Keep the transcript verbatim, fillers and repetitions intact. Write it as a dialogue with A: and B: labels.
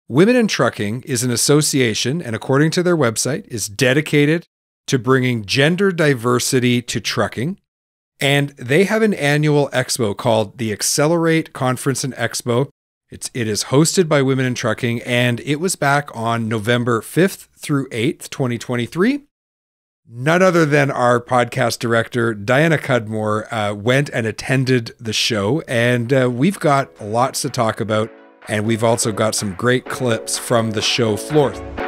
A: Women in Trucking is an association, and according to their website, is dedicated to bringing gender diversity to trucking. And they have an annual expo called the Accelerate Conference and Expo. It's, it is hosted by Women in Trucking, and it was back on November fifth through eighth, twenty twenty-three. None other than our podcast director, Diana Cudmore, uh, went and attended the show, and uh, we've got lots to talk about, and we've also got some great clips from the show floor.